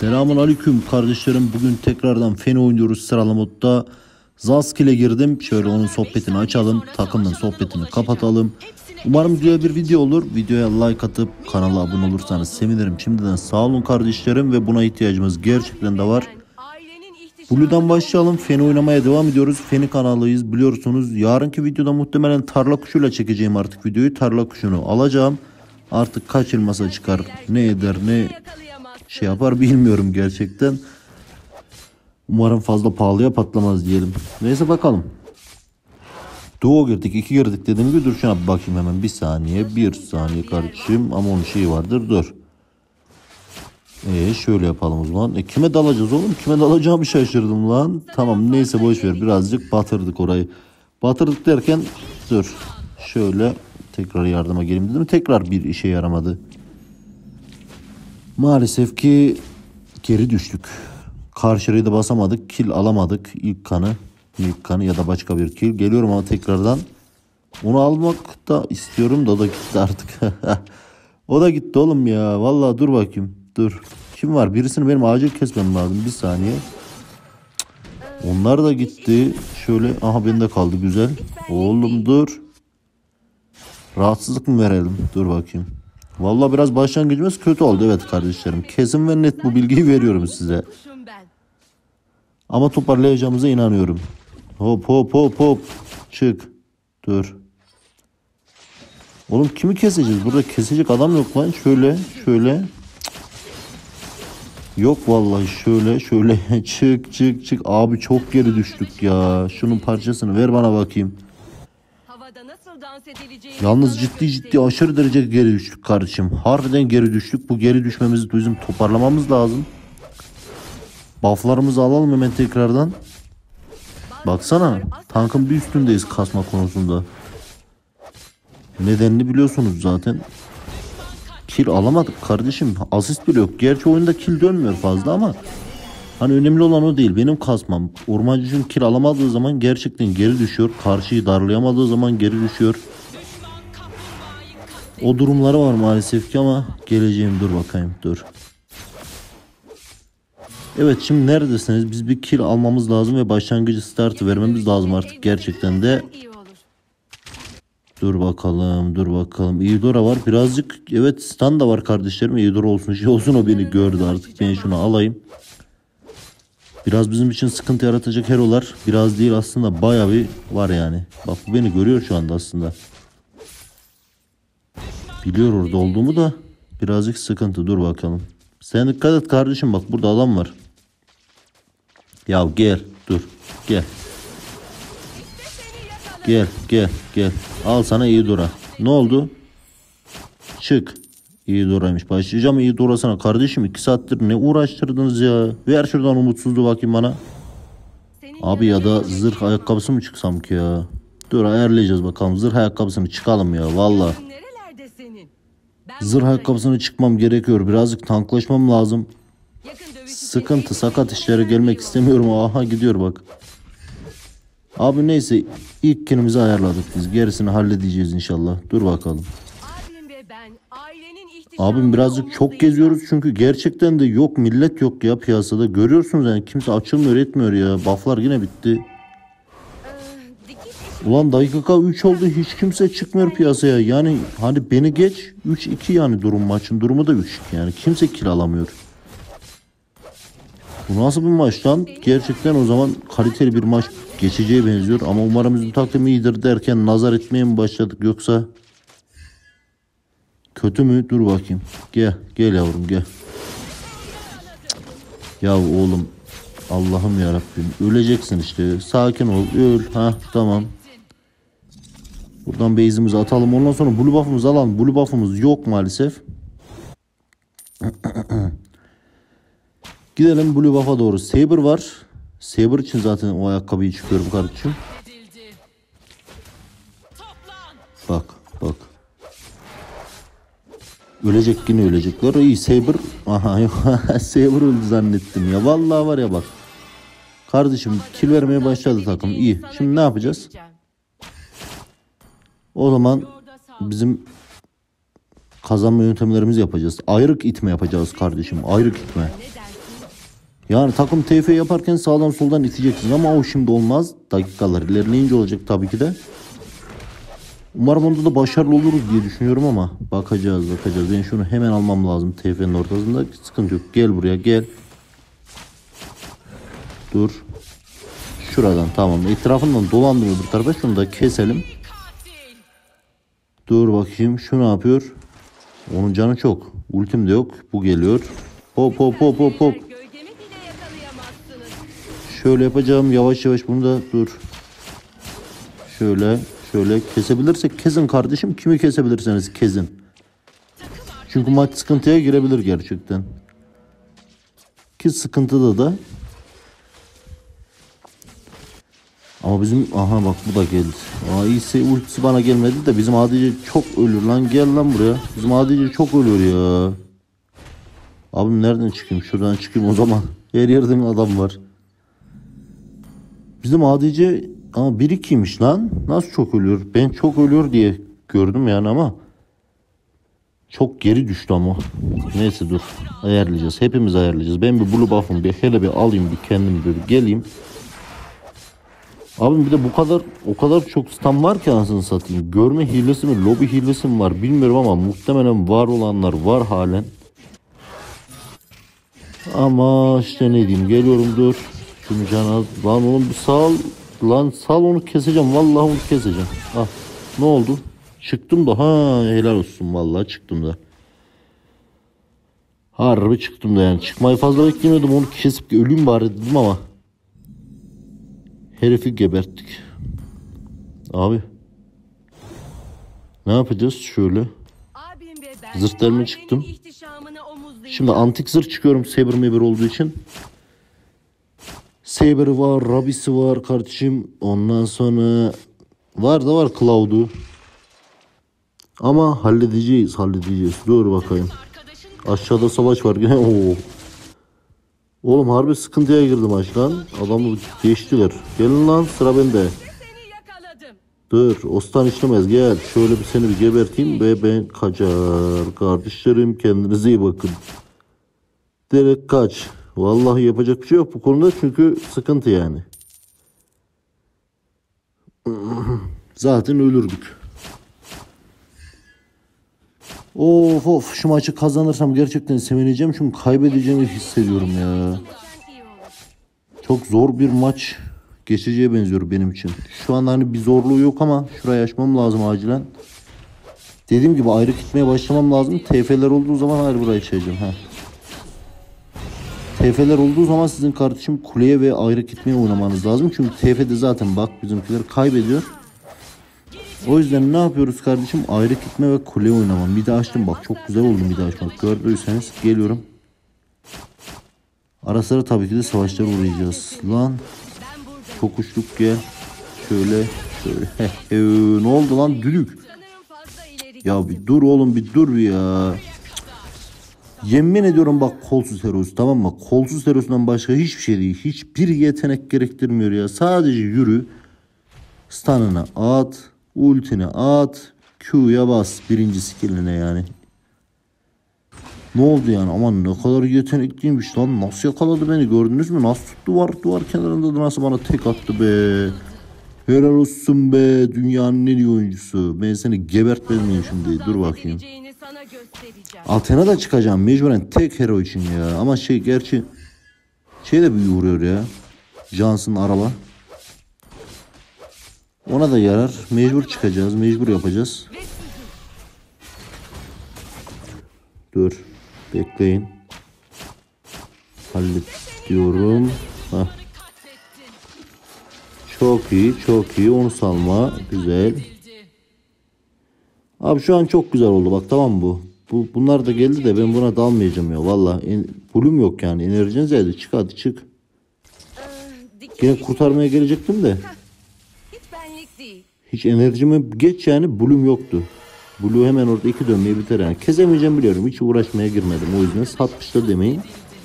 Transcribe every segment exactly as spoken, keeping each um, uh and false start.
Selamun aleyküm kardeşlerim. Bugün tekrardan Feni oynuyoruz sıralı modda. Zaskil'e girdim. Şöyle onun sohbetini açalım. Takımın sohbetini kapatalım. Umarım güzel bir video olur. Videoya like atıp kanala abone olursanız sevinirim. Şimdiden sağ olun kardeşlerim ve buna ihtiyacımız gerçekten de var. Blue'dan başlayalım. Feni oynamaya devam ediyoruz. Feni kanalıyız biliyorsunuz. Yarınki videoda muhtemelen tarla kuşuyla çekeceğim artık videoyu. Tarla kuşunu alacağım. Artık kaç elmasa çıkar, ne eder, ne şey yapar bilmiyorum gerçekten. Umarım fazla pahalıya patlamaz diyelim. Neyse bakalım. Duo girdik, iki girdik dediğim gibi. Dur şuna bir bakayım hemen, bir saniye. Bir saniye kardeşim, ama onun şeyi vardır, dur. Ee şöyle yapalım o zaman. E kime dalacağız oğlum? Kime dalacağımı şaşırdım lan. Tamam neyse boş ver, birazcık batırdık orayı. Batırdık derken dur. Şöyle tekrar yardıma geleyim dedim. Tekrar bir işe yaramadı. Maalesef ki geri düştük. Karşıya da basamadık. Kill alamadık. İlk kanı. İlk kanı ya da başka bir kill. Geliyorum ama tekrardan. Onu almak da istiyorum da o da gitti artık. O da gitti oğlum ya. Vallahi dur bakayım. Dur. Kim var? Birisini benim acil kesmem lazım. Bir saniye. Onlar da gitti. Şöyle. Aha bende kaldı. Güzel. Oğlum dur. Rahatsızlık mı verelim? Dur bakayım. Vallahi biraz başlangıcımız kötü oldu. Evet kardeşlerim. Kesin ve net bu bilgiyi veriyorum size. Ama toparlayacağımıza inanıyorum. Hop hop hop hop. Çık. Dur. Oğlum kimi keseceğiz? Burada kesecek adam yok lan. Şöyle. Şöyle. Yok vallahi şöyle. Şöyle. Çık çık çık. Abi çok geri düştük ya. Şunun parçasını ver bana bakayım. Yalnız ciddi ciddi aşırı derece geri düştük kardeşim. Harbiden geri düştük. Bu geri düşmemizi bizim toparlamamız lazım. Bufflarımızı alalım hemen tekrardan. Baksana. Tankın bir üstündeyiz kasma konusunda. Nedenini biliyorsunuz zaten. Kill alamadık kardeşim. Asist bile yok. Gerçi oyunda kill dönmüyor fazla ama hani önemli olan o değil. Benim kasmam. Ormancının kill alamadığı zaman gerçekten geri düşüyor. Karşıyı darlayamadığı zaman geri düşüyor. O durumları var maalesef ki ama geleceğim, dur bakayım, dur. Evet şimdi neredesiniz? Biz bir kill almamız lazım ve başlangıcı startı vermemiz lazım artık gerçekten de. Dur bakalım, dur bakalım. Eudora var birazcık. Evet stun da var kardeşlerim. Eudora olsun şey olsun, o beni gördü artık. Ben şunu alayım. Biraz bizim için sıkıntı yaratacak hero'lar. Biraz değil aslında, bayağı bir var yani. Bak bu beni görüyor şu anda aslında. Biliyor orada olduğumu da birazcık sıkıntı. Dur bakalım. Sen dikkat et kardeşim, bak burada adam var. Ya gel dur gel. Gel gel gel. Al sana Eudora. Ne oldu? Çık. Eudora'ymış. Başlayacağım Eudora sana. Kardeşim iki saattir ne uğraştırdınız ya. Ver şuradan umutsuzluğu bakayım bana. Abi ya da zırh ayakkabısı mı çıksam ki ya. Dur ayarlayacağız bakalım. Zırh ayakkabısını çıkalım ya valla. Zırh ayakkabısını çıkmam gerekiyor. Birazcık tanklaşmam lazım. Sıkıntı sakat işlere gelmek istemiyorum. Aha gidiyor bak. Abi neyse ilk kilimizi ayarladık biz. Gerisini halledeceğiz inşallah. Dur bakalım. Abim birazcık çok geziyoruz çünkü gerçekten de yok, millet yok ya piyasada. Görüyorsunuz yani, kimse açılmıyor etmiyor ya. Bufflar yine bitti. Ulan dakika üç oldu, hiç kimse çıkmıyor piyasaya. Yani hani beni geç, üç iki yani durum, maçın durumu da üç iki yani. Kimse kill alamıyor. Bu nasıl bir maç lan? Gerçekten o zaman kaliteli bir maç geçeceğe benziyor. Ama umarım bizim takım iyidir derken nazar etmeye mi başladık yoksa kötü mü? Dur bakayım. Gel gel yavrum gel. Ya oğlum Allah'ım yarabbim, öleceksin işte. Sakin ol, öl. Ha tamam. Buradan base'imizi atalım. Ondan sonra blue buff'ımızı alalım. Blue buff'ımız yok maalesef. Gidelim blue buff'a doğru. Saber var. Saber için zaten o ayakkabıyı çıkıyorum kardeşim. Bak bak. Ölecek yine ölecekler. İyi Saber. Aha yok. Saber öldü zannettim ya. Vallahi var ya bak. Kardeşim kill vermeye başladı takım. İyi. Şimdi ne yapacağız? O zaman bizim kazanma yöntemlerimizi yapacağız. Ayrık itme yapacağız kardeşim. Ayrık itme. Yani takım T F yaparken sağdan soldan iteceksiniz ama o şimdi olmaz. Dakikalar ilerleyince olacak tabii ki de. Umarım onda da başarılı oluruz diye düşünüyorum ama bakacağız bakacağız. Ben şunu hemen almam lazım T F'nin ortasında. Sıkıntı yok. Gel buraya gel. Dur. Şuradan tamam. Etrafından dolandım öbür tarafa. Şunu da keselim. Dur bakayım. Şu ne yapıyor? Onun canı çok. Ultim de yok. Bu geliyor. Hop hop hop hop hop. Şöyle yapacağım. Yavaş yavaş bunu da dur. Şöyle. Şöyle kesebilirsek kesin kardeşim. Kimi kesebilirseniz kesin. Çünkü maç sıkıntıya girebilir gerçekten. Ki sıkıntıda da. Ama bizim aha bak bu da geldi. Aa iyisi ultisi bana gelmedi de bizim A D C çok ölür lan, gel lan buraya. Bizim A D C çok ölür ya. Abim nereden çıkayım? Şuradan çıkayım o zaman. Her yerden adam var. Bizim A D C ama bir ikiymiş lan. Nasıl çok ölüyor? Ben çok ölüyor diye gördüm yani ama çok geri düştü ama. Neyse dur. Ayarlayacağız. Hepimiz ayarlayacağız. Ben bir blue buff'ım bir hele bir alayım, bir kendim bir geleyim. Abi bir de bu kadar o kadar çok stun var ki anasını satayım. Görme hilesi mi, lobi hilesi mi var bilmiyorum ama muhtemelen var olanlar var halen. Ama işte ne diyeyim, geliyorum dur. Şunu can az. Lan oğlum bir sal. Lan sal, onu keseceğim. Vallahi onu keseceğim. Ah ne oldu? Çıktım da ha helal olsun, vallahi çıktım da. Harbi çıktım da yani. Çıkmayı fazla beklemiyordum, onu kesip öleyim bari dedim ama. Herifi geberttik. Abi. Ne yapacağız? Şöyle. Zırhlarıma çıktım. Şimdi antik zırh çıkıyorum Saber meber olduğu için. Saber'ı var, Rabis'i var kardeşim. Ondan sonra var da var Cloud'u. Ama halledeceğiz, halledeceğiz. Dur bakayım. Aşağıda savaş var. Oo. Oğlum harbi sıkıntıya girdim aç lan. Adamı geçtiler. Gelin lan, sıra bende. Dur Ostan işlemez, gel. Şöyle bir seni bir geberteyim ve ben kaçar. Kardeşlerim kendinize iyi bakın. Direkt kaç. Vallahi yapacak bir şey yok bu konuda çünkü sıkıntı yani. Zaten ölürdük. Of of, şu maçı kazanırsam gerçekten sevineceğim çünkü kaybedeceğimi hissediyorum ya. Çok zor bir maç geçeceğe benziyor benim için. Şu an hani bir zorluğu yok ama şurayı açmam lazım acilen. Dediğim gibi ayrı gitmeye başlamam lazım. T F'ler olduğu zaman ayrı burayı açacağım. Heh. T F'ler olduğu zaman sizin kardeşim kuleye ve ayrı gitmeye oynamanız lazım. Çünkü T F'de zaten bak bizimkiler kaybediyor. O yüzden ne yapıyoruz kardeşim? Ayrı gitme ve kule oynamam. Bir de açtım bak, çok güzel oldu bir de açmak. Gördüyseniz geliyorum. Ara sıra tabii ki de savaşlara uğrayacağız. Lan çok uçluk, gel. Şöyle şöyle. Ne oldu lan düdük? Ya bir dur oğlum, bir dur bir ya. Yemin ediyorum bak, kolsuz heroes, tamam mı? Kolsuz heroes'dan başka hiçbir şey değil. Hiçbir yetenek gerektirmiyor ya. Sadece yürü. Stun'ını at. Ultini at. Q'ya bas. Birinci skill'ine yani. Ne oldu yani? Aman ne kadar yetenekliymiş lan. Nasıl yakaladı beni, gördünüz mü? Nasıl tuttu duvar, duvar kenarında da nasıl bana tek attı be. Helal olsun be. Dünyanın en iyi oyuncusu. Ben seni gebertmez miyim şimdi? Dur bakayım. Athena da çıkacağım mecburen tek hero için ya. Ama şey gerçi şey de bir vuruyor ya. Johnson araba. Ona da yarar. Mecbur çıkacağız. Mecbur yapacağız. Dur. Bekleyin. Hallet diyorum. Heh. Çok iyi. Çok iyi. Onu salma. Güzel. Abi şu an çok güzel oldu. Bak tamam mı bu? Bu bunlar da geldi de ben buna dalmayacağım ya. Valla pulum yok yani. Enerjiniz geldi. Çık hadi çık. Yine kurtarmaya gelecektim de. Hiç enerjimi geç yani, Blue'm yoktu. Blue hemen orada iki dönmeye biter yani. Kesemeyeceğim biliyorum. Hiç uğraşmaya girmedim. O yüzden satmışlar demeyin.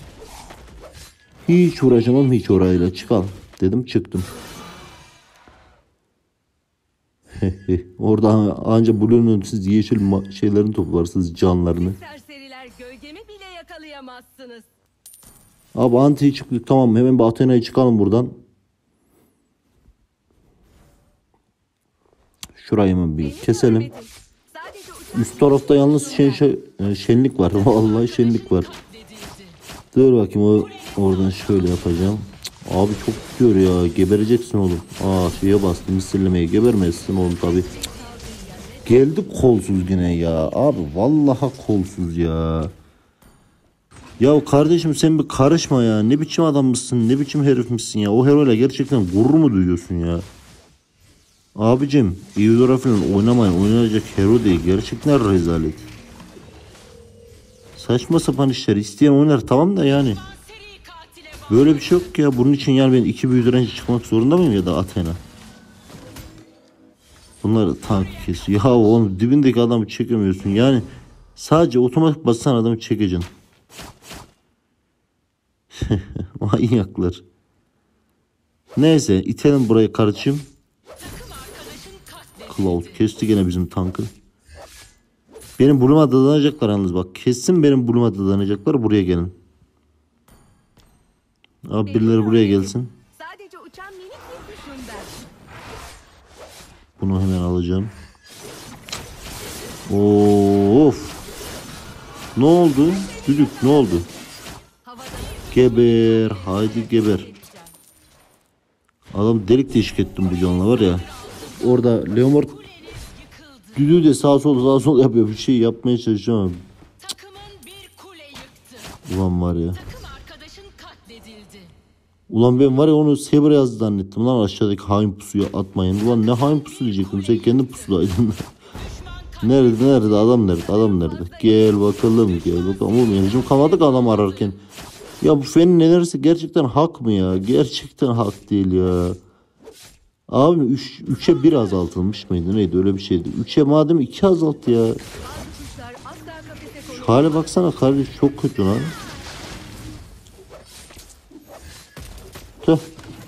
Hiç uğraşamam hiç orayla. Çıkalım dedim, çıktım. Orada anca Blue'nun siz yeşil şeylerini toplarsınız, canlarını. Abi antiyi çıktık, tamam, hemen bir Athena'yı çıkalım buradan. Şurayı hemen bir keselim. Üst tarafta yalnız şen, şen, şenlik var. Vallahi şenlik var. Dur bakayım, o oradan şöyle yapacağım. Abi çok tutuyor ya. Gebereceksin oğlum. Aa şeye bastım, misillemeye. Gebermezsin oğlum tabi. Geldi kolsuz yine ya. Abi vallahi kolsuz ya. Ya kardeşim sen bir karışma ya. Ne biçim adam mısın? Ne biçim herif misin ya? O heroyla gerçekten gurur mu duyuyorsun ya? Abicim Eudora falan oynamayın. Oynayacak hero değil. Gerçekten rezalet. Saçma sapan işler. İsteyen oynar tamam da yani. Böyle bir şey yok ya. Bunun için yani ben iki büyü direnci çıkmak zorunda mıyım ya da Athena? Bunlar tank kesiyor. Ya oğlum dibindeki adamı çekemiyorsun. Yani sadece otomatik basan adamı çekeceksin. Manyaklar. Neyse itelim burayı kardeşim. Cloud kesti gene bizim tankı. Benim buluma dadanacaklar yalnız bak. Kesin benim buluma dadanacaklar. Buraya gelin. Abi birileri buraya gelsin. Bunu hemen alacağım. Of. Ne oldu? Düdük ne oldu? Geber. Haydi geber. Adam delik deşik ettim bu canla var ya. Orada Leomord düdüğü de sağ sol sağ sol yapıyor. Bir şey yapmaya çalışıyor ama. Ulan var ya. Ulan ben var ya onu Saber yazdı zannettim. Lan aşağıdaki hain pusuyu atmayın. Ulan ne hain pusu diyecektim. Sen kendi pusudaydın. Nerede nerede adam nerede adam nerede? Gel bakalım gel bakalım. Oğlum enerjim kalmadı ki adam ararken. Ya bu fenin enerjisi gerçekten hak mı ya? Gerçekten hak değil ya. Abi üçe bir azaltılmış mıydı neydi öyle bir şeydi. üçe madem iki azalttı ya. Şu hale baksana kardeş çok kötü lan. Tüh.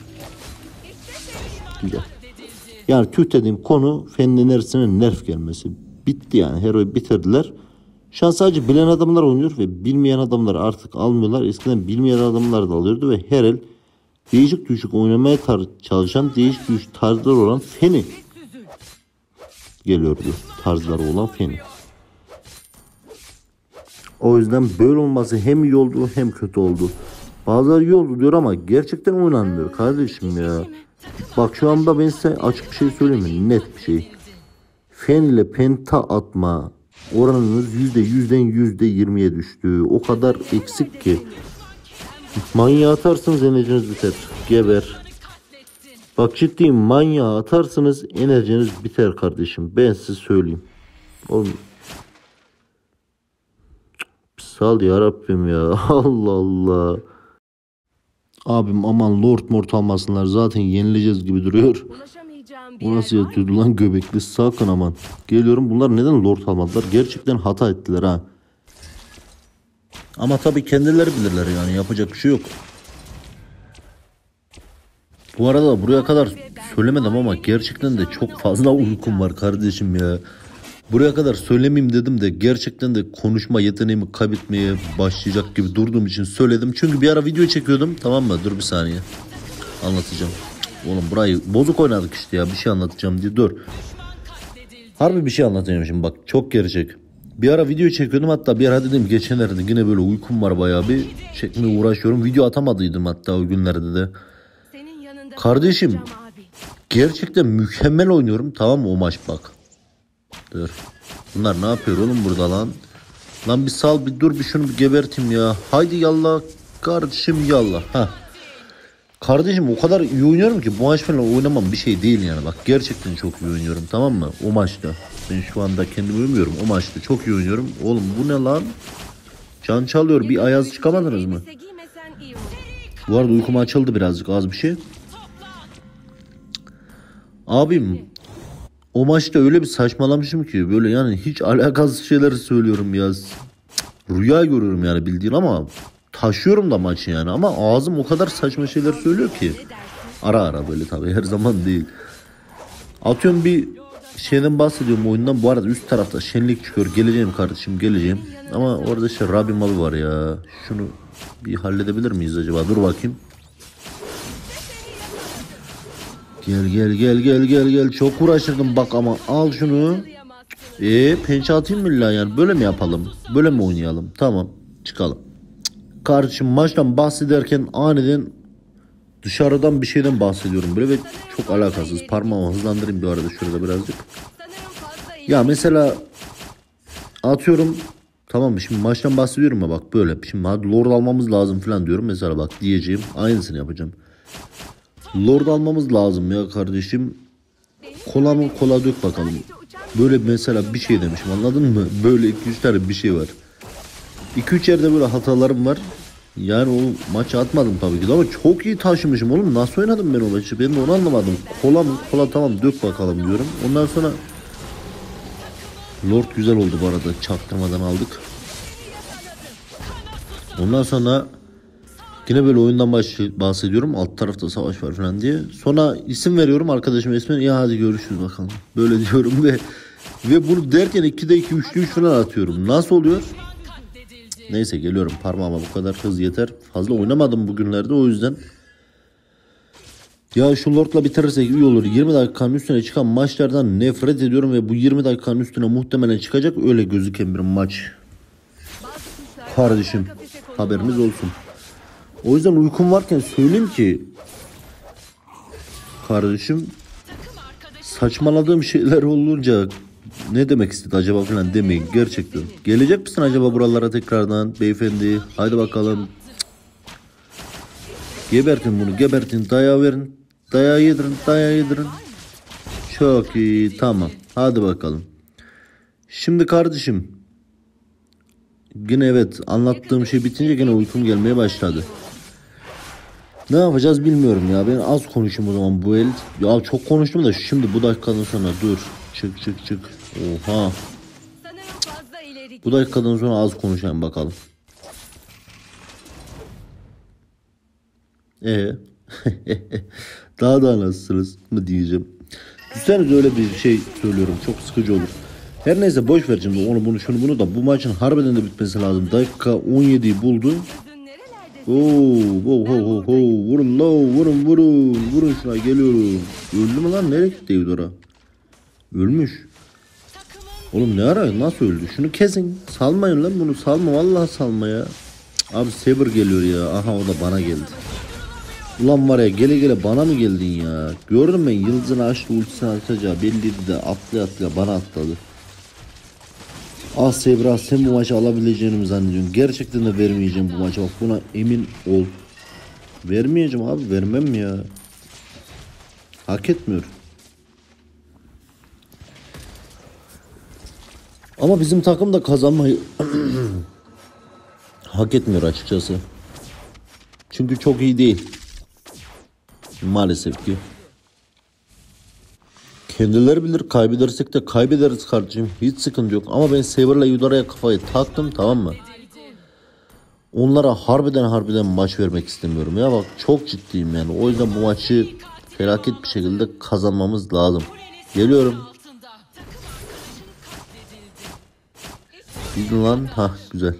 Güzel. Yani tüh dediğim konu fenin enerjisine nerf gelmesi. Bitti yani heroyu bitirdiler. Şu an sadece bilen adamlar oynuyor ve bilmeyen adamlar artık almıyorlar. Eskiden bilmeyen adamlar da alıyordu ve her el değişik düşük oynamaya tar- çalışan değişik düşük tarzlar olan feni geliyordu. Tarzları olan feni. O yüzden böyle olması hem iyi oldu hem kötü oldu. Bazıları iyi oldu diyor ama gerçekten oynanmıyor kardeşim ya. Bak şu anda ben size açık bir şey söyleyeyim mi? Net bir şey. Fen ile penta atma oranınız yüzde yüzden yüzde yirmiye düştü. O kadar eksik ki. Manyağı atarsınız enerjiniz biter. Geber. Bak ciddiyim manyağı atarsınız enerjiniz biter kardeşim. Ben size söyleyeyim. Oğlum. Sal ya Rabbim ya. Allah Allah. Abim aman Lord Mort almasınlar. Zaten yenileceğiz gibi duruyor. Bu nasıl yatıyordu lan göbekli sakın aman. Geliyorum bunlar neden Lord almadılar? Gerçekten hata ettiler ha. Ama tabii kendileri bilirler yani yapacak bir şey yok. Bu arada buraya kadar söylemedim ama gerçekten de çok fazla uykum var kardeşim ya. Buraya kadar söylemeyeyim dedim de gerçekten de konuşma yeteneğimi kaybetmeye başlayacak gibi durduğum için söyledim. Çünkü bir ara video çekiyordum tamam mı? Dur bir saniye anlatacağım. Oğlum burayı bozuk oynadık işte ya bir şey anlatacağım diye dur. Harbi bir şey anlatacağım şimdi bak çok gerçek. Bir ara video çekiyordum hatta bir ara dedim geçenlerde yine böyle uykum var bayağı bir çekmeye uğraşıyorum. Video atamadıydım hatta o günlerde de. Kardeşim gerçekten mükemmel oynuyorum tamam mı o maç bak. Dur. Bunlar ne yapıyor oğlum burada lan? Lan bir sal bir dur bir şunu bir geberteyim ya. Haydi yallah kardeşim yallah. Heh. Kardeşim o kadar iyi oynuyorum ki bu maç falan oynamam bir şey değil yani. Bak gerçekten çok iyi oynuyorum tamam mı? O maçta. Ben şu anda kendimi övmüyorum. O maçta çok iyi oynuyorum. Oğlum bu ne lan? Can çalıyor. Bir ayaz çıkamadınız mı? Bu arada uykum açıldı birazcık az bir şey. Abim o maçta öyle bir saçmalamışım ki böyle yani hiç alakasız şeyler söylüyorum ya. Rüya görüyorum yani bildiğin ama taşıyorum da maçı yani ama ağzım o kadar saçma şeyler söylüyor ki. Ara ara böyle tabii her zaman değil. Atıyorum bir şeyden bahsediyorum oyundan. Bu arada üst tarafta şenlik çıkıyor. Geleceğim kardeşim geleceğim. Ama orada işte Rabbim abi var ya. Şunu Bir halledebilir miyiz acaba? Dur bakayım. Gel gel gel gel gel gel. Çok uğraşırdım bak ama al şunu. Eee pençe atayım mı illa yani? Böyle mi yapalım? Böyle mi oynayalım? Tamam. Çıkalım. Kardeşim maçtan bahsederken aniden dışarıdan bir şeyden bahsediyorum böyle ve çok alakasız. Parmağımı hızlandırayım bir arada şurada birazcık. Ya mesela atıyorum, tamam mı, şimdi maçtan bahsediyorum ya bak böyle. Şimdi hadi Lord almamız lazım falan diyorum mesela, bak diyeceğim aynısını yapacağım. Lord almamız lazım ya kardeşim. Kola mı, kola dök bakalım. Böyle mesela bir şey demişim, anladın mı? Böyle iki üç tane bir şey var. iki üç yerde böyle hatalarım var. Yani o maçı atmadım tabii ki de ama çok iyi taşımışım oğlum. Nasıl oynadım ben o maçı? Ben de onu anlamadım. Kola mı? Kola tamam dök bakalım diyorum. Ondan sonra Lord güzel oldu bu arada. Çaktırmadan aldık. Ondan sonra yine böyle oyundan bahsediyorum. Alt tarafta savaş var falan diye. Sonra isim veriyorum arkadaşıma ismini. Ya hadi görüşürüz bakalım. Böyle diyorum ve ve bunu derken ikide iki üçte üç falan atıyorum. Nasıl oluyor? Neyse geliyorum, parmağıma bu kadar hız yeter. Fazla oynamadım bugünlerde o yüzden. Ya şu Lord'la bitirirsek iyi olur. yirmi dakikanın üstüne çıkan maçlardan nefret ediyorum ve bu yirmi dakikanın üstüne muhtemelen çıkacak öyle gözüken bir maç. Kardeşim haberiniz olsun. O yüzden uykum varken söyleyeyim ki kardeşim, saçmaladığım şeyler olunca ne demek istedi acaba falan demeyin gerçekten. Gelecek misin acaba buralara tekrardan beyefendi? Haydi bakalım. Gebertin bunu, gebertin, dayağı verin. Dayağı yedirin, dayağı yedirin. Çok iyi, tamam. Hadi bakalım. Şimdi kardeşim, yine evet anlattığım şey bitince yine uykum gelmeye başladı. Ne yapacağız bilmiyorum ya. Ben az konuşayım o zaman bu el. Ya çok konuştum da şimdi bu dakikadan sonra dur. Çık çık çık. Oha. Bu dakikadan sonra az konuşayım bakalım. Ee, daha da nasılsınız mı diyeceğim. Düşünsenize öyle bir şey söylüyorum. Çok sıkıcı olur. Her neyse boş ver şimdi onu bunu şunu bunu da, bu maçın harbiden de bitmesi lazım. Dakika on yediyi buldu. Oo, ho ho ho ho, vurun lo, vurun vurun, vurun şuna, geliyorum. Öldü mü lan, nereye gitti Eudora? Ölmüş. Oğlum ne ara, nasıl öldü? Şunu kesin, salmayın lan bunu, salma vallahi salma ya. Cık, abi Saber geliyor ya, aha o da bana geldi. Ulan var ya, gele gele bana mı geldin ya? Gördüm ben yıldızını açtı, ultisini atacağı belliydi de atlaya atlaya bana atladı. Ah Sebra, sen bu maçı alabileceğini mi zannediyorsun? Gerçekten de vermeyeceğim bu maçı, bak buna emin ol. Vermeyeceğim abi, vermem ya. Hak etmiyor. Ama bizim takım da kazanmayı hak etmiyor açıkçası. Çünkü çok iyi değil. Maalesef ki. Kendileri bilir, kaybedersek de kaybederiz kardeşim. Hiç sıkıntı yok. Ama ben Saber'la Eudara'ya kafayı taktım, tamam mı? Onlara harbiden harbiden maç vermek istemiyorum. Ya bak çok ciddiyim yani. O yüzden bu maçı felaket bir şekilde kazanmamız lazım. Geliyorum. Gidin lan. Hah güzel.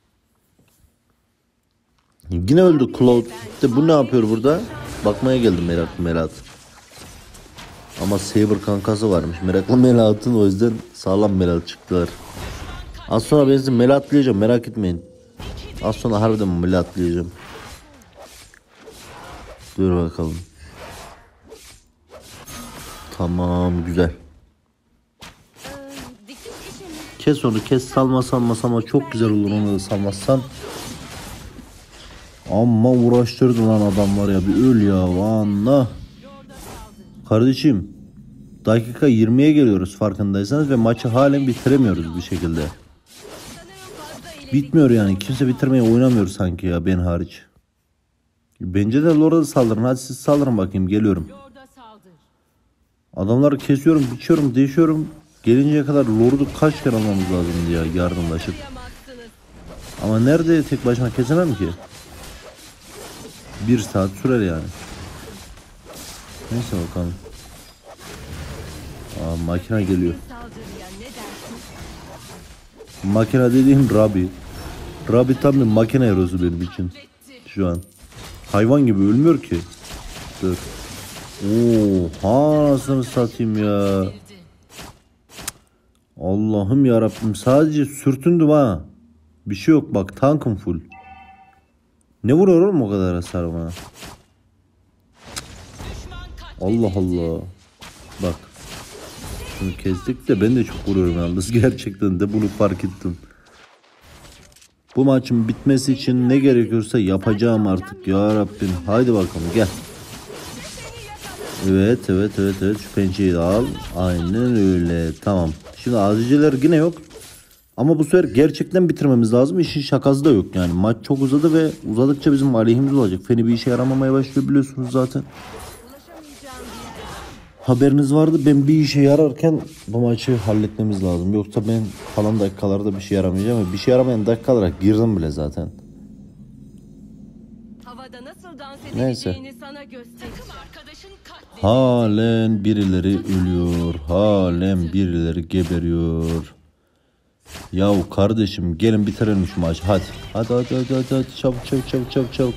Yine öldü Cloud. İşte bu ne yapıyor burada? Bakmaya geldim meraklı Melat. Ama Saber kankası varmış. Meraklı Melat'ın, o yüzden sağlam Melat çıktılar. Az sonra ben sizi Melatlayacağım, merak etmeyin. Az sonra harbiden Melatlayacağım. Dur bakalım. Tamam güzel. Kes onu, kes, salma salma salma, çok güzel olur onu da salmazsan. Amma uğraştırdın lan adam var ya, bir öl ya Allah. Kardeşim dakika yirmiye geliyoruz farkındaysanız ve maçı halen bitiremiyoruz bir şekilde. Bitmiyor yani, kimse bitirmeye oynamıyor sanki ya, ben hariç. Bence de Lord'a saldırın, hadi siz saldırın bakayım, geliyorum. Adamları kesiyorum, biçiyorum, değişiyorum. Gelinceye kadar Lord'u kaç kere almamız lazım ya yardımlaşıp. Ama nerede, tek başıma kesemem ki. Bir saat sürer yani. Neyse bakalım. Aa, makine geliyor. Makine dediğim Rabi. Rabbit tam bir makine herosu benim için. Şu an. Hayvan gibi ölmüyor ki. Dur. Oha anasını satayım ya. Allah'ım yarabbim, sadece sürtündüm ha. Bir şey yok bak, tankım full. Ne vuruyor oğlum o kadar hasar bana? Allah Allah. Bak. Bunu kestik de ben de çok vuruyorum yalnız. Gerçekten de bunu fark ettim. Bu maçın bitmesi için ne gerekiyorsa yapacağım artık ya Rabbim. Haydi bakalım gel. Evet evet evet evet, şu pençeyi de al. Aynen öyle, tamam. Şimdi aziciler yine yok. Ama bu sefer gerçekten bitirmemiz lazım. İşin şakası da yok yani. Maç çok uzadı ve uzadıkça bizim aleyhimiz olacak. Feni bir işe yaramamaya başlıyor biliyorsunuz zaten. Haberiniz vardı, ben bir işe yararken bu maçı halletmemiz lazım. Yoksa ben kalan dakikalarda bir şey yaramayacağım. Bir şey yaramayan dakikalara girdim bile zaten. Havada nasıl dans Neyse. sana göstereceğim. Halen birileri ölüyor. Halen birileri geberiyor. Yahu kardeşim gelin bitirelim şu maçı hadi. Hadi hadi hadi hadi, hadi. Çabuk çabuk çabuk çabuk çabuk.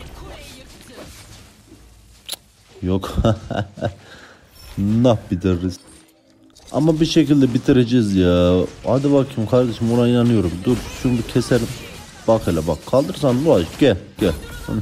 Yok. Nah bitiririz. Ama bir şekilde bitireceğiz ya. Hadi bakayım kardeşim, ona inanıyorum. Dur şunu bir keselim. Bak hele bak, kaldırsan ulaş, gel gel.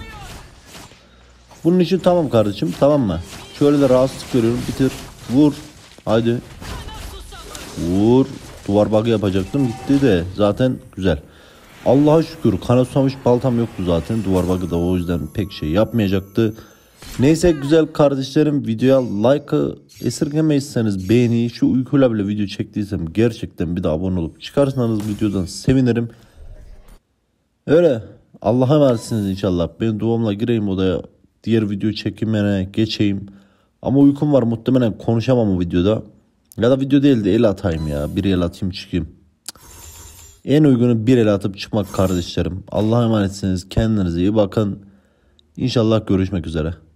Bunun için tamam kardeşim, tamam mı? Şöyle de rahatsızlık görüyorum, bitir. Vur. Haydi. Vur. Duvar bug'ı yapacaktım, gitti de zaten güzel. Allah'a şükür kana susamış baltam yoktu zaten. Duvar bug'ı da o yüzden pek şey yapmayacaktı. Neyse güzel kardeşlerim, videoya like'ı esirgemeyizseniz beğeni, şu uykuyla bile video çektiysem gerçekten bir de abone olup çıkarsanız videodan sevinirim. Öyle Allah'a emanetsiniz inşallah. Ben duamla gireyim odaya, diğer video çekimine geçeyim. Ama uykum var, muhtemelen konuşamam o videoda. Ya da video değil de el atayım ya, bir el atayım çıkayım. En uygunu bir el atıp çıkmak kardeşlerim. Allah'a emanetsiniz, kendinize iyi bakın. İnşallah görüşmek üzere.